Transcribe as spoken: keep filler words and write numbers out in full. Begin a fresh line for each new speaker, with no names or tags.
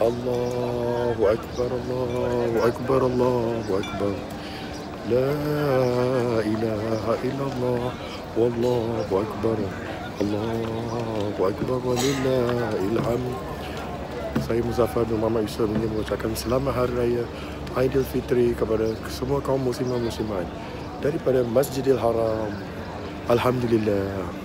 Allahu Akbar, Allahu Akbar, Allahu Akbar. La ilaha illallah, wallahu akbar. Allahu Akbar walillahil hamd. Saya Muzaffar bin Muhammad Yusof ingin mengucapkan selamat Hari Raya Aidilfitri kepada semua kaum muslimin muslimat daripada Masjidil Haram. Alhamdulillah.